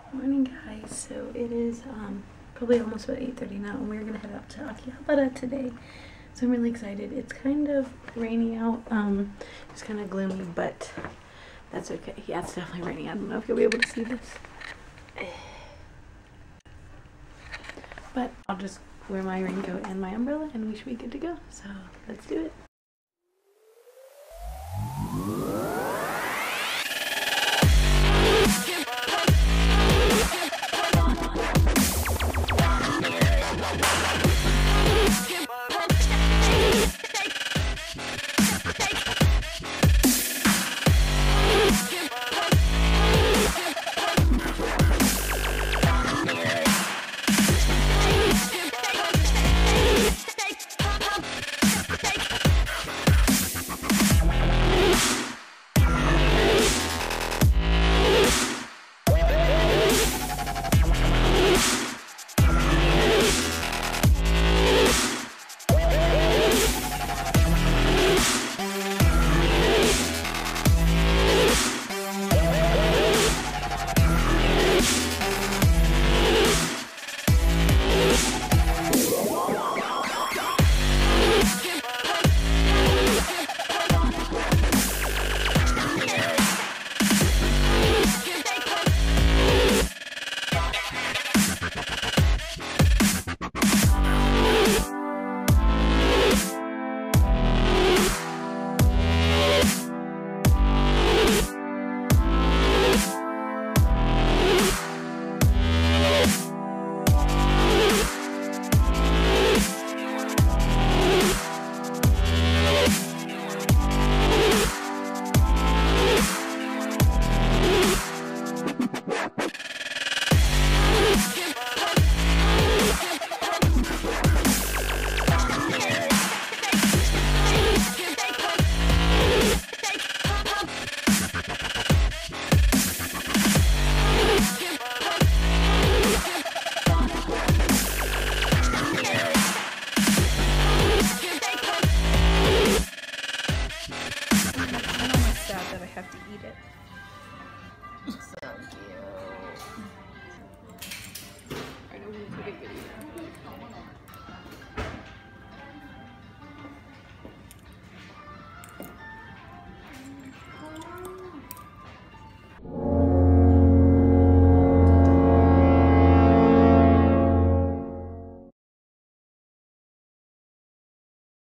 Morning guys, so it is probably almost about 8:30 now, and we're gonna head out to Akihabara today. So I'm really excited. It's kind of rainy out, it's kind of gloomy, but that's okay. Yeah, it's definitely raining. I don't know if you'll be able to see this, but I'll just wear my raincoat and my umbrella and we should be good to go. So let's do it. That I have to eat it. So